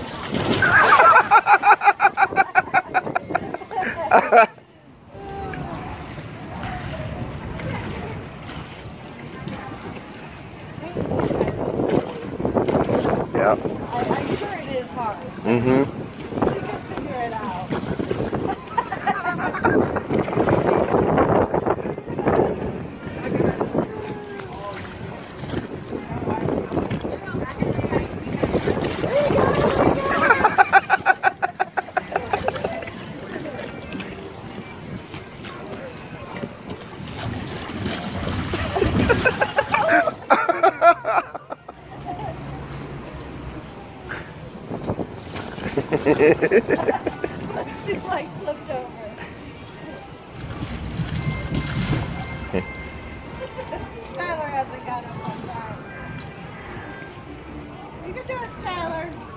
Yeah. I'm sure it is hard. Mm-hmm. She can figure it out. She like flipped over. Skylar hasn't got up on time. You can do it, Skylar.